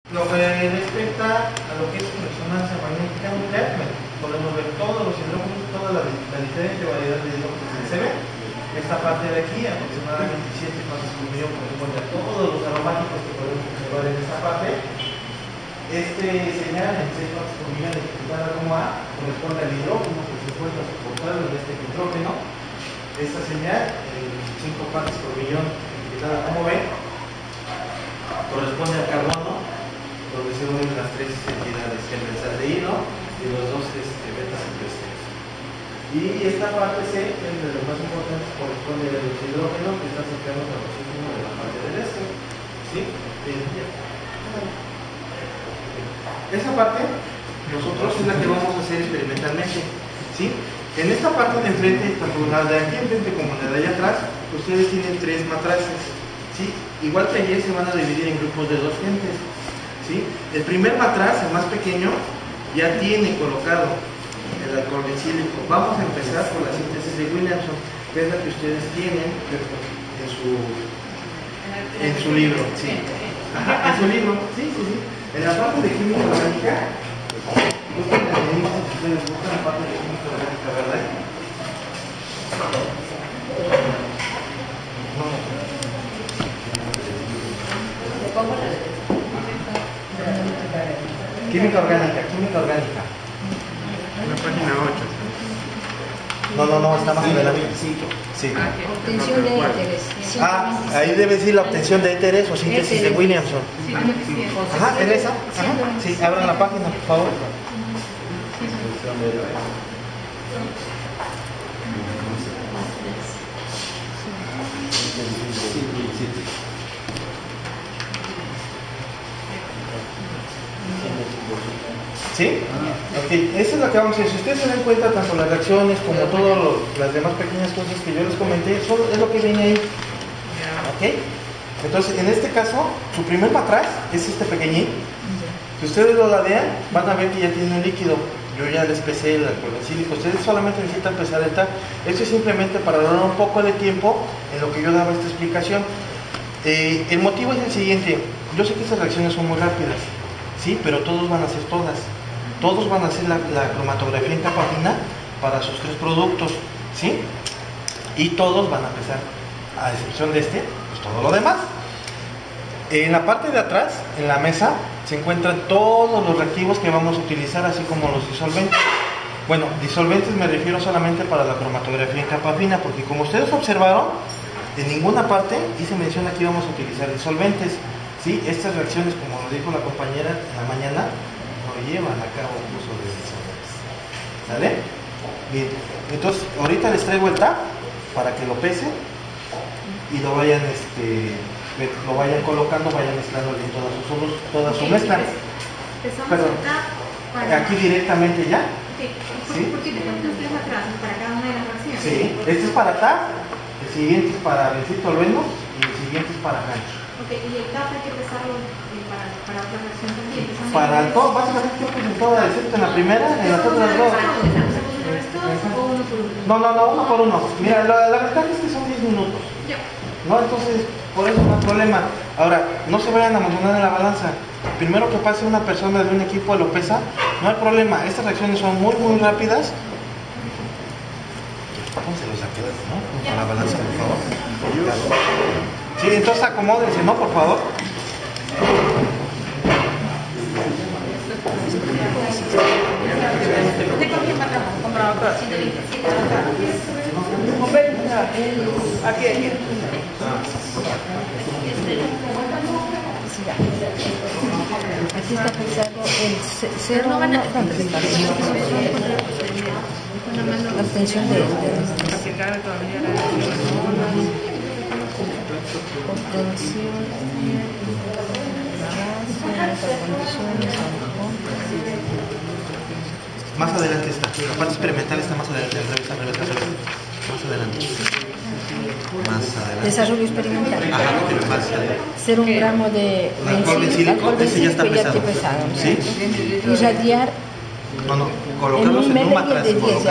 Lo que respecta a lo que es resonancia magnética nuclear, podemos ver todos los hidrógenos, toda la diferente variedad de hidrógenos que se ve. Esta parte de aquí, aproximadamente 7 partes por millón, corresponde a todos los aromáticos que podemos observar en esta parte. Este señal en 6 partes por millón etiquetada como A corresponde al hidrógeno que se encuentra soportado en este nitrógeno. Esta señal en 5 partes por millón etiquetada como B corresponde al carbono, donde se unen las 3 entidades, el benzaldehído y los 2 betas cicloesteros. Y esta parte C, que es de los más importantes, corresponde a los hidrógenos que están cercanos al oxígeno de la parte del este. ¿Sí? Esa parte, nosotros es la que vamos a hacer experimentalmente. ¿Sí? En esta parte de enfrente, tanto la de aquí enfrente como la de allá atrás, ustedes tienen 3 matraces. ¿Sí? Igual que ayer se van a dividir en grupos de 2 gentes. ¿Sí? El primer matraz, el más pequeño, ya tiene colocado el alcohol etílico. Vamos a empezar por la síntesis de Williamson, que es la que ustedes tienen en su libro. ¿Sí? Ajá, en su libro. Sí, sí, sí. En la parte de química orgánica, ustedes buscan la parte de química orgánica, ¿verdad? Química orgánica, química orgánica. En la página 8. No, está más adelante. Sí. Obtención de éteres. Ahí debe decir la obtención de éteres o síntesis de Williamson. Ajá, ¿en esa? Ajá. Sí, abran la página, por favor. ¿Sí? Ok, eso es lo que vamos a hacer. Si ustedes se dan cuenta, tanto las reacciones como todas las demás pequeñas cosas que yo les comenté, es lo que viene ahí. ¿Ok? Entonces, en este caso, su primer matraz es este pequeñín. Si ustedes lo ladean, van a ver que ya tiene un líquido. Yo ya les pesé el alcohol etílico. Ustedes solamente necesitan pesar el TAC. Esto es simplemente para dar un poco de tiempo en lo que yo daba esta explicación. El motivo es el siguiente. Yo sé que estas reacciones son muy rápidas, ¿sí? Pero todos van a ser todas. Todos van a hacer la cromatografía en capa fina para sus 3 productos, ¿sí? Y todos van a pesar, a excepción de este, pues todo lo demás. En la parte de atrás, en la mesa, se encuentran todos los reactivos que vamos a utilizar, así como los disolventes. Bueno, disolventes me refiero solamente para la cromatografía en capa fina, porque como ustedes observaron, en ninguna parte dice menciona que íbamos a utilizar disolventes, ¿sí? Estas reacciones, como lo dijo la compañera en la mañana, llevan a cabo el uso de disolventes. ¿Sale? Bien, entonces ahorita les traigo el TAP para que lo pesen y lo vayan colocando, vayan mezclando bien toda su mezcla. Perdón, aquí directamente ya. ¿Sí? ¿Por qué te ponen 3 atrás para cada una de las reacciones? Sí, este es para TAP, el siguiente es para benziltolueno y el siguiente es para gancho. Ok, y el TAP hay que pesarlo para otra reacción también. Para todo, básicamente yo puse toda, excepto en la primera, en las otras 2. No, uno por uno. Mira, la ventaja es que son 10 minutos. ¿No? Entonces, por eso no hay problema. Ahora, no se vayan a emocionar en la balanza. Primero que pase una persona de un equipo lo pesa, no hay problema. Estas reacciones son muy, muy rápidas. Pónselos aquí, ¿no? Con la balanza, por favor. Sí, entonces acomódense, ¿no? Por favor. Aquí. Aquí está pesado el 0. No van a la obtención de Más adelante está, la parte experimental está más adelante, al revés. Más adelante. Desarrollo experimental. Ajá, pero más adelante. 0 gramo de alcohol bencílico, ese ya está pesado. ¿Sí? Irradiar. No, colocarlos en un matraz.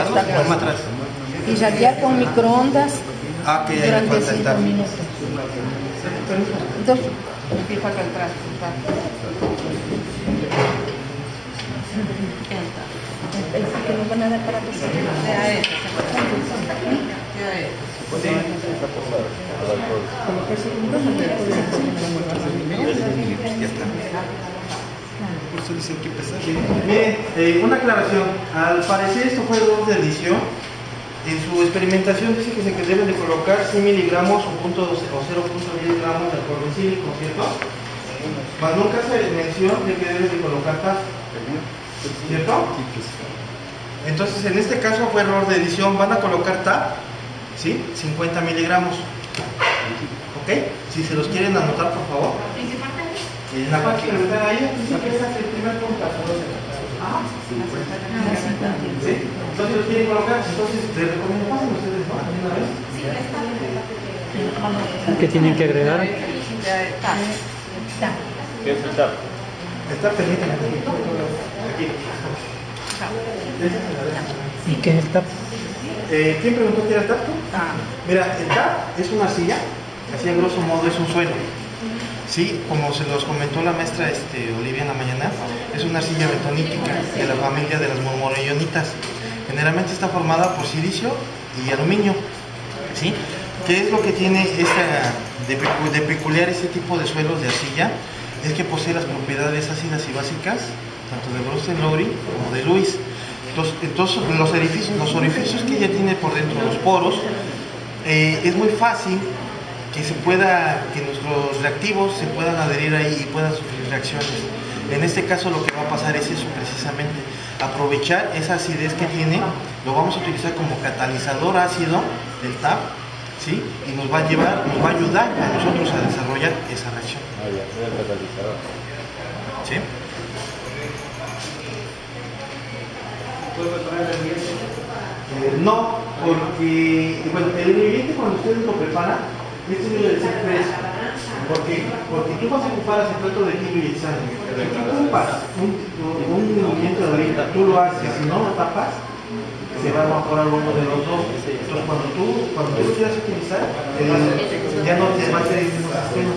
Irradiar con microondas que durante 5 minutos. Entonces, Aquí falta el trazo. Pensé que nos van a dar para que se como que segundo no me Ya está. Por eso dicen que pesar. Bien, una aclaración. Al parecer esto fue error de edición. En su experimentación dice que se deben de colocar 100 miligramos o 0.10 gramos de alcohol etílico, ¿cierto? Mas nunca se mención de que deben de colocar TAF, ¿cierto? Entonces en este caso fue error de edición. Van a colocar TAF, ¿sí? 50 miligramos. ¿Ok? Si se los quieren anotar, por favor. ¿En qué parte? En la parte que está ahí, dice que ese es el primer punto. ¿Sí? Entonces los quieren colocar, entonces les recomiendo pasen ustedes, ¿no? ¿Una vez? Sí, está. ¿Qué tienen que agregar? ¿Qué es el TAP? Está pendiente. Aquí. ¿Y qué es el TAP? ¿Quién preguntó qué era el TAP? Mira, el TAP es una arcilla, así a grosso modo es un suelo. Sí, como se los comentó la maestra Olivia en la mañana, es una arcilla bentonítica de la familia de las murmureyonitas. Generalmente está formada por silicio y aluminio. ¿Sí? ¿Qué es lo que tiene de peculiar este tipo de suelos de arcilla? Es que posee las propiedades ácidas y básicas, tanto de Brunstone-Lowry como de Lewis. Entonces los orificios que ella tiene por dentro, los poros, es muy fácil que nuestros reactivos se puedan adherir ahí y puedan sufrir reacciones. En este caso lo que va a pasar es eso precisamente, aprovechar esa acidez que tiene, lo vamos a utilizar como catalizador ácido del TAP, ¿sí? Y nos va a ayudar a nosotros a desarrollar esa reacción. Ya, es el catalizador. ¿Sí? ¿Puedo poner el ingrediente? No, porque bueno, el ingrediente cuando ustedes lo preparan, este debe de ser fresco, porque tú vas a ocupar acetato de kilo y hexano. Si tú ocupas un movimiento de ahorita, tú lo haces, si no lo tapas, se va a evaporar uno de los dos. Entonces cuando tú lo quieras utilizar, ya no te va a hacer el mismo sistema.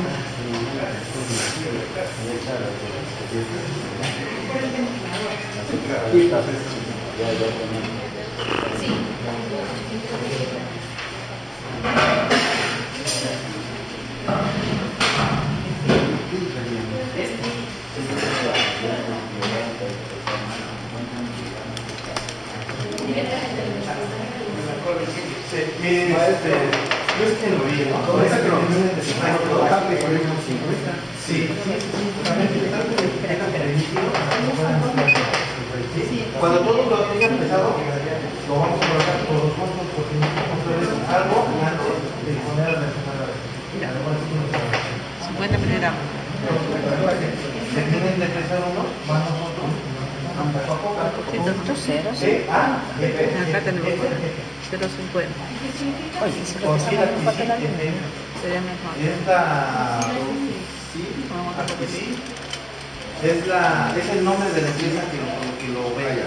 Yo es que lo vi, ¿no? Esa que lo tienen de su sí, cuando todos lo tengan pesado, lo vamos a colocar por los puntos porque nosotros algo antes de poner a reaccionar. 50 miligramos. Se tienen de pesar uno, más nosotros. Poco a poco. 1.0. Acá tenemos 0.50. Oye, si lo pesamos un papel aluminio, sería mejor. Es el nombre de la empresa que lo vea.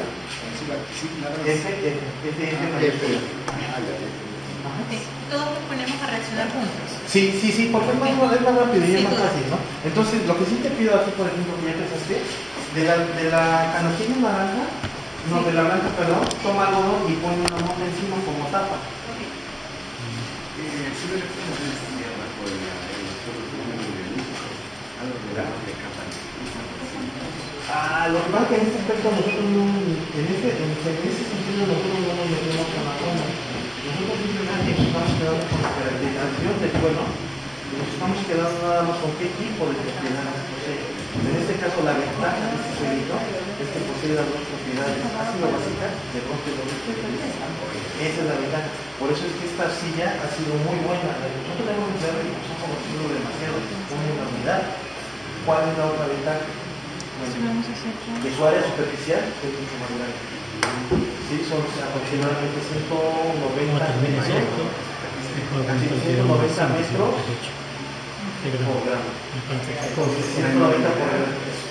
Todos nos ponemos a reaccionar juntos. Sí, porque es más rápido y es más fácil, ¿no? Entonces, lo que sí te pido aquí, por ejemplo, que ya pensaste, de la canastilla naranja, no, de la blanca, perdón, toma algodón y pone una mota encima como tapa. Lo que pasa es que en este aspecto nosotros no, en ese sentido nosotros no nos metemos con la zona. Nosotros simplemente nos estamos quedando con la caracterización del suelo y nos estamos quedando nada más con qué tipo de propiedades posee. En este caso la ventaja de este suelito es que posee las dos propiedades ácido básica de Brunstone-Lowry. Esa es la ventaja. Por eso es que esta arcilla ha sido muy buena. Nosotros hemos empleado y nos han conocido demasiado, una unidad. ¿Cuál es la otra ventaja? De su área superficial es mucho más grande. Sí, son aproximadamente 190 metros. 190 metros por gramo. 190 por gramo.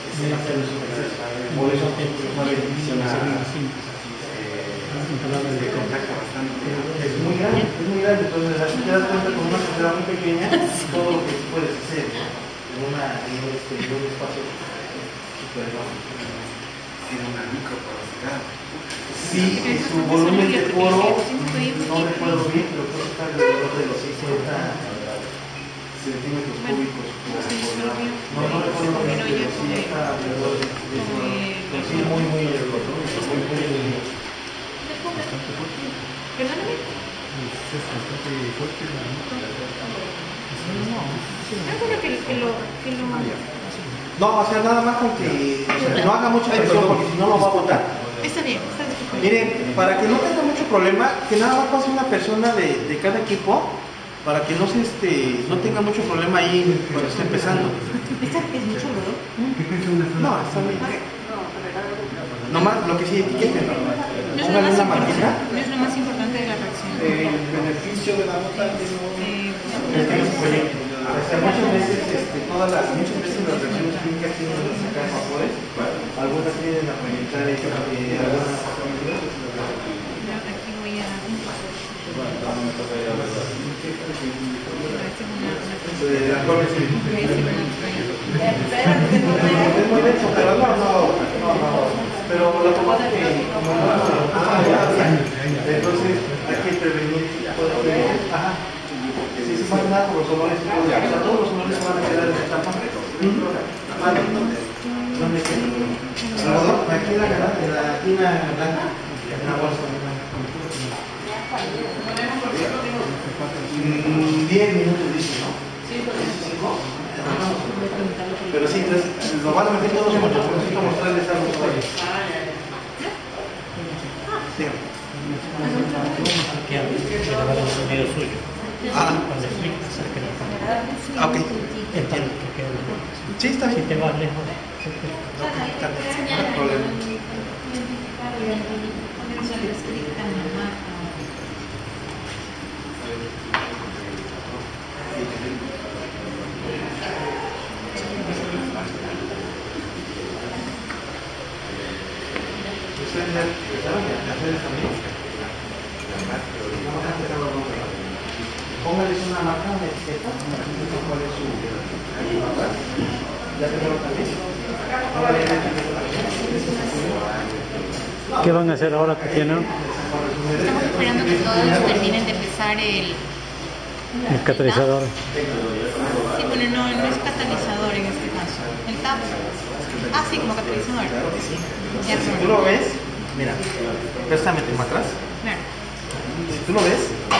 Por eso es una bendición. Es muy grande, entonces así te das cuenta con una sociedad muy pequeña todo lo que puedes hacer en un espacio super grande. tiene una microporosidad. Sí, su volumen de poro, no recuerdo bien, pero creo que está alrededor de los 60 centímetros cúbicos por pulgada. No recuerdo bien, pero sí está alrededor de eso. Pero sí, muy Perdóname. No, o sea, nada más con que no haga mucha presión porque si no lo va a botar. Está bien, está bien. Miren, para que no tenga mucho problema, que nada más pase una persona de cada equipo para que no no tenga mucho problema ahí cuando esté empezando. ¿Esta es mucho olor? No, está bien. Nomás lo que sí etiqueten. No es lo Pónganle más una marquita. importante, no es lo más importante de la reacción. El beneficio de la nota Es que no se puede. O sea, muchas veces las reacciones químicas tienen que sacar vapores. Algunas tienen a proyectar algunas. Aquí voy a... Es muy denso, pero no. Pero la pomada que como entonces hay que prevenir si se pasa nada por los olores, o sea, todos los olores se van a quedar en esta parte. ¿Dónde queda? Aquí en la tina blanca, en la bolsa. 10 minutos dice, ¿no? 5. Pero sí, entonces lo van a meter todos juntos, pero necesito mostrarles algo sobre eso. Sí. Ok. Sí, está bien. Si te vas lejos. No hay problema. ¿Ustedes ya empezaron a hacer eso también? Póngales una marca, una etiqueta, cuál es su marca. ¿Ya tenemos también? ¿Qué van a hacer ahora, Tatiana? Estamos esperando que todos terminen de pesar el catalizador. Sí, bueno, no es catalizador en este caso. El TAP. Ah, sí, como catalizador. Ya Si tú lo ves, mira, préstame tu atrás. Claro. Si tú lo ves,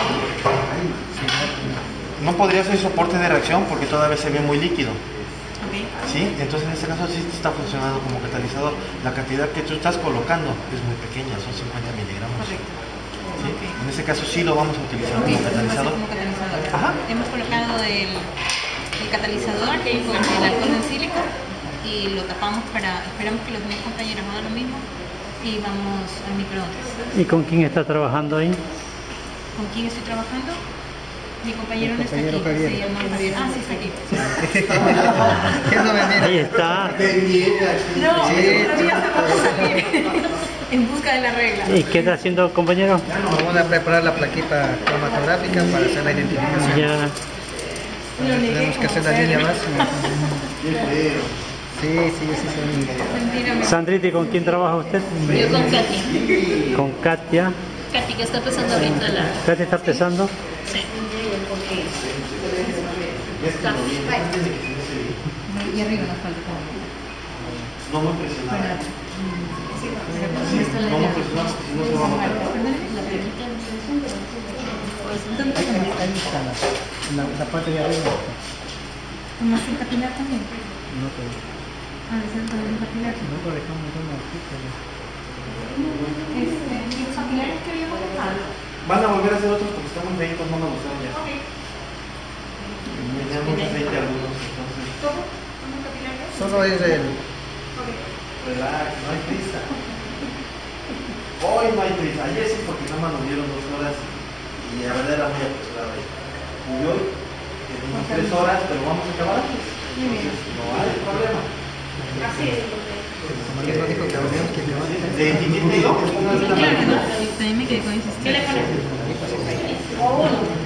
no podría ser soporte de reacción porque todavía se ve muy líquido. Okay. ¿Sí? Entonces en este caso sí está funcionando como catalizador. La cantidad que tú estás colocando es muy pequeña, son 50 miligramos. Correcto. ¿Sí? Okay. En este caso sí lo vamos a utilizar como catalizador. Como catalizador. Ajá. Hemos colocado el catalizador con el alcohol en sílico y lo tapamos esperamos que los demás compañeros hagan lo mismo y vamos al microondas. ¿Y con quién está trabajando ahí? ¿Con quién estoy trabajando? Mi compañero no está aquí, Javier. se llama Javier. Ah, sí, está aquí. ¿Qué no me mira? Ahí está. No, Sí, pero ya se va a salir en busca de la regla. ¿Y qué está haciendo, compañero? Vamos a preparar la plaquita cromatográfica para hacer la identificación. Ya. Tenemos que hacer la línea más. Sí. Mentira, Sandrita, ¿y con quién trabaja usted? Yo con Katy. Con Katia. Katy, que está empezando ahorita la... ¿Katia está pesando? Sí. y arriba nos falta. No muy presionada. No muy presionada porque si no se va a matar. La parte de arriba. ¿Cómo hacer capilar también? No, pero Ah, de ser también capilar. no dejamos una artículo. Los capilares que habíamos dejado. Van a volver a hacer otros porque están muy feitos, no me gustaron ya. Me dan mucho aceite algunos, entonces. ¿Todo? ¿Cómo capilares? Solo es el... Relax, no hay prisa. Hoy no hay prisa. Ayer sí porque nada más nos dieron 2 horas y la verdad era muy apresurado. Y hoy tenemos 3 horas, pero vamos a acabar antes. Entonces no hay problema. Así es. María nos dijo que habríamos que acabar. ¿De etiqueta yo? Claro, también me quedé con ese. ¿Qué le pones?